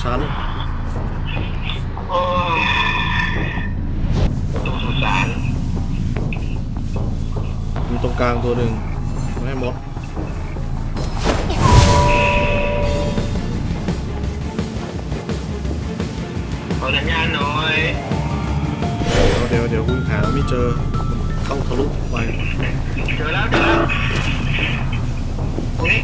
ฉันตัวสุสานมีตรงกลางตัวหนึ่งไม่ให้มดขอสัญญาณหน่อยเดี๋ยวคุณหาไม่เจอเข้าทะลุไปเจอแล้วตรงนี้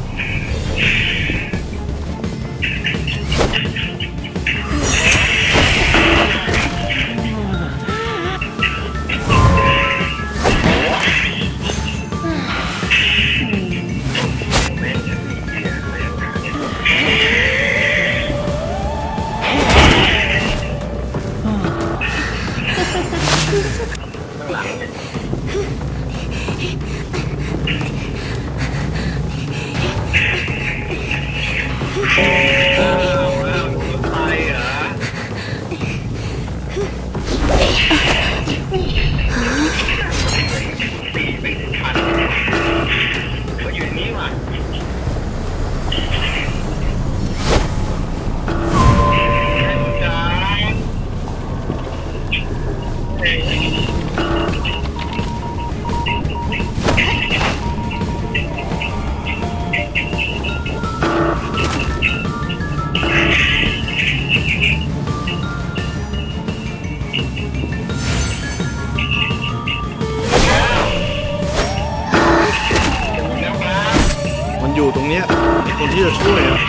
อยู่ตรงเนี้ยคนที่จะช่วยอ่ะ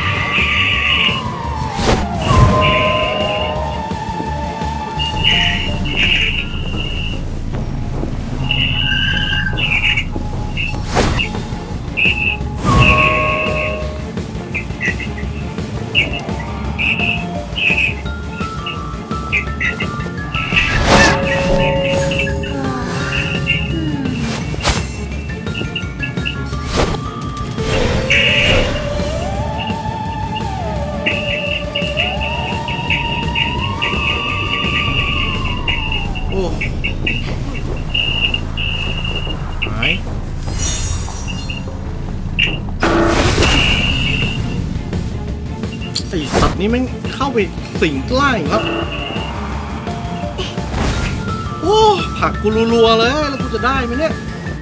ไอสัตว์นี้มันเข้าไปสิงล่างครับโอ้ผักกูรัวๆเลยแล้วกูจะได้ไหมเนี่ย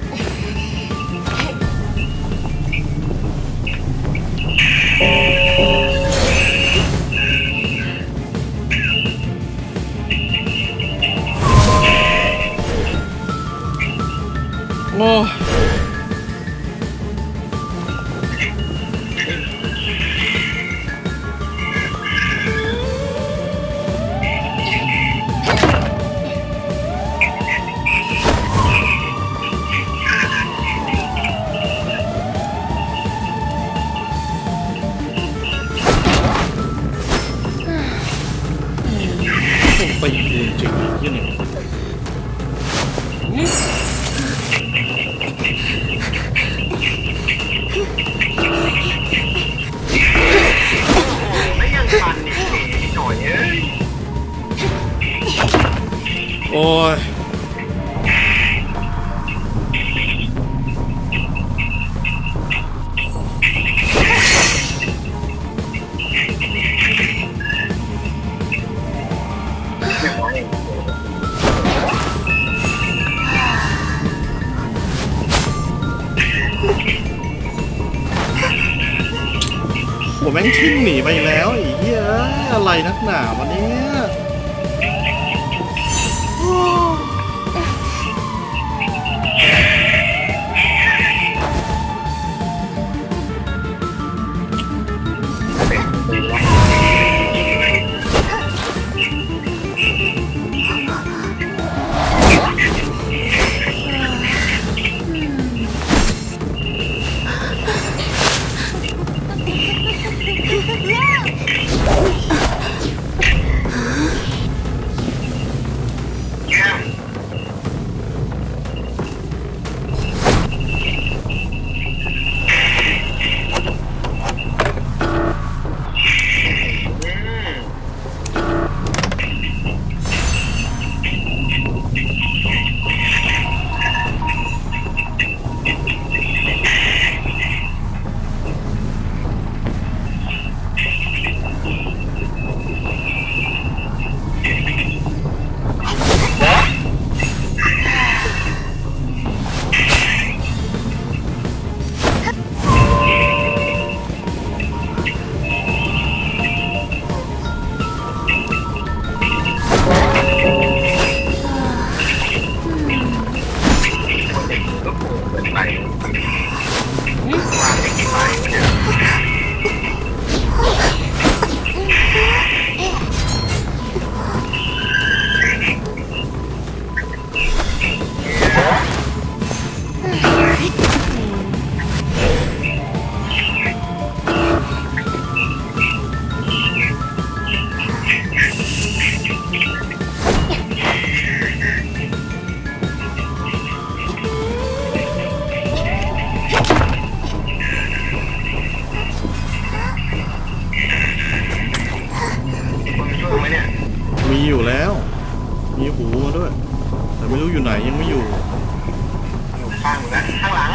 โอ้ไปจริงๆที่นี่ไม่ยังทันนี่หน่อยเอ้ยโอ้ยผมแม่งทิ้งหนีไปแล้วไอ้เหี้ยอะไรนักหนาวันนี้หูมาด้วยแต่ไม่รู้อยู่ไหนยังไม่อยู่อยู่ข้างนะข้างหลัง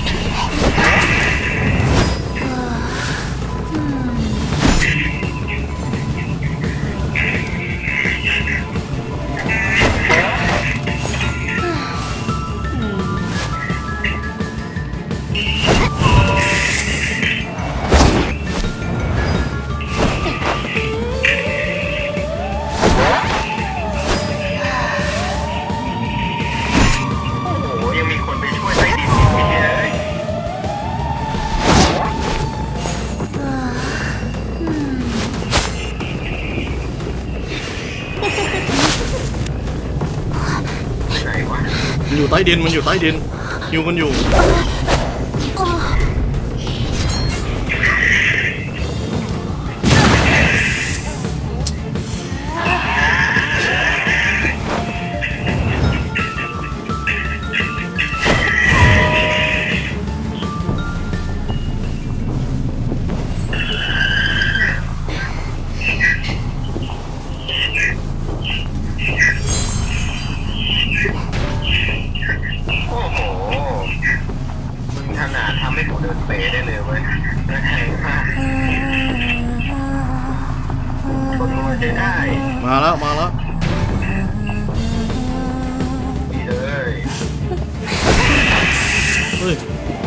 มันอยู่ใต้ดินมันอยู่ใต้ดินอยู่กันอยู่ทำให้ผมเดินเป๋ได้เลยเว้ยแรงมากคนรู้ใช้ได้มาแล้วดีเลยเฮ้ย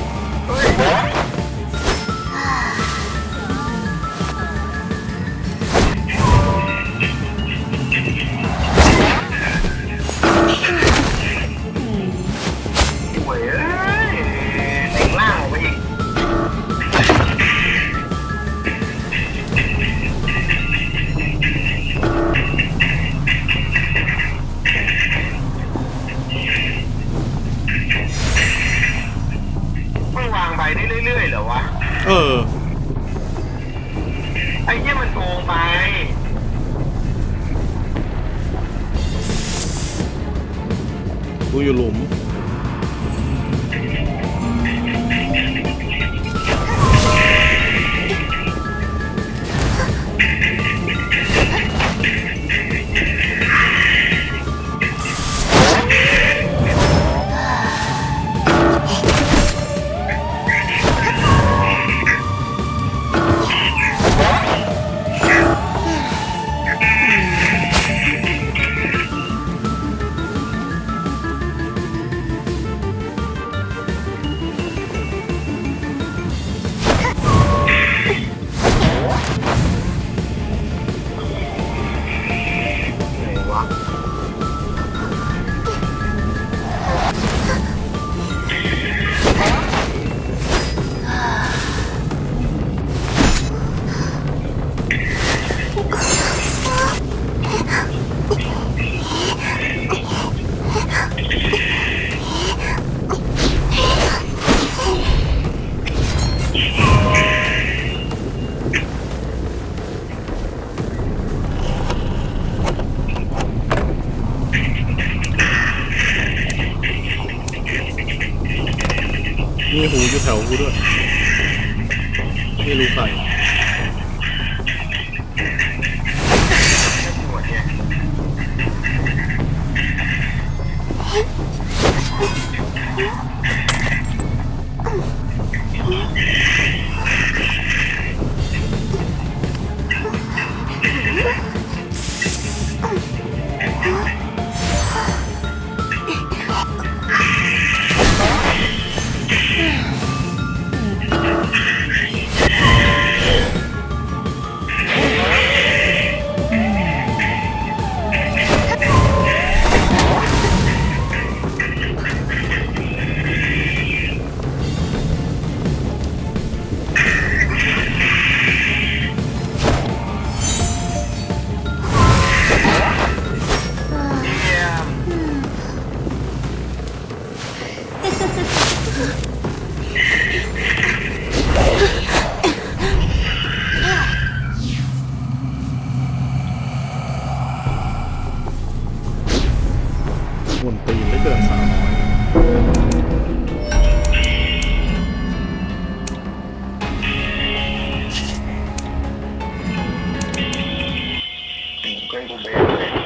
ได้เรื่อยๆเหรอวะไอ้เนี่ยมันโกงไปกูอยู่หลุมมีหูอยู่แถวกูด้วยไม่รู้ใครวนตีนได้เกิน300 ก็กูเบรเลย